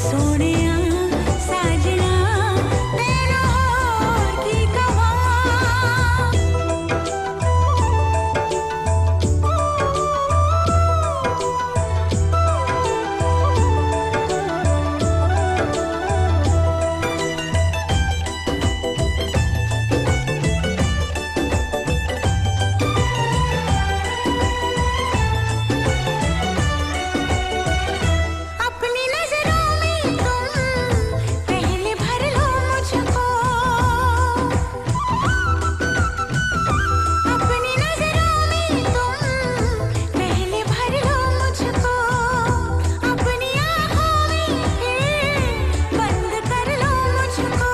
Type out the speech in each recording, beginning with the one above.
सोनिया साजना तेरा और की कवा। अपनी नजरों में तुम पहले भर लो मुझको, अपनी नजरों में तुम पहले भर लो मुझको, अपनी आँखों में फिर बंद कर लो मुझको।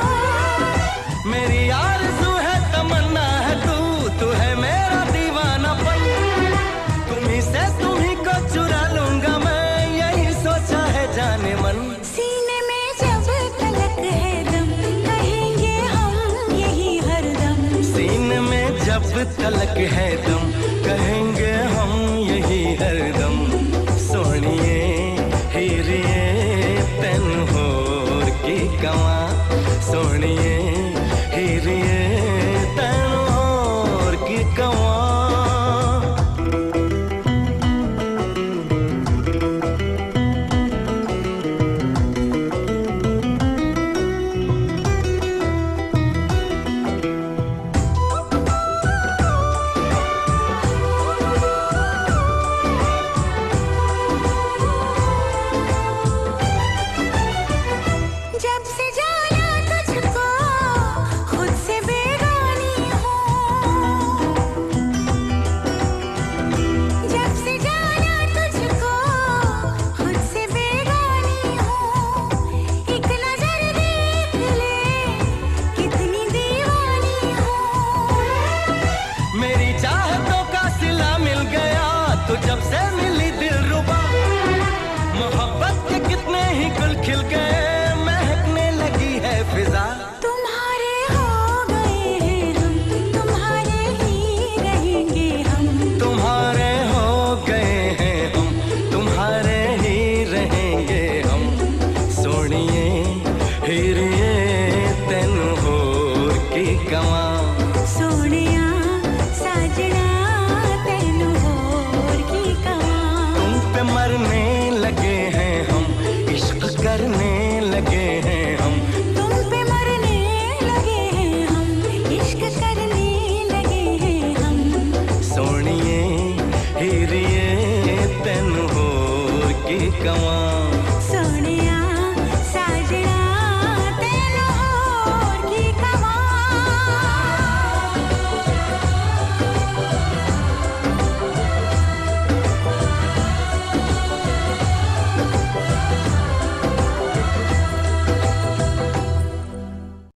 मेरी आरज़ू है तमन्ना है तू है मेरा दीवानापन। तुम्ही से तुम्ही को चुरा लूंगा मैं, यही सोचा है जाने मन। सीने में जब तलक है दम कहेंगे हम यही हरदम। सीने में जब तलक है दम कहेंगे हम यही हरदम। सोनिए हीरिए तेन होर की कवा, सोनिए हीरिए तेन होर की कवा। जब से जाना तुझको खुद से बेगानी हूँ, जब से जाना तुझको खुद से बेगानी हूँ। एक नजर देख ले कितनी दीवानी हूँ। मेरी चाहतों का सिला मिल गया तो जब से मिली दिलरुबा। मोहब्बत के कितने ही गुल खिल गए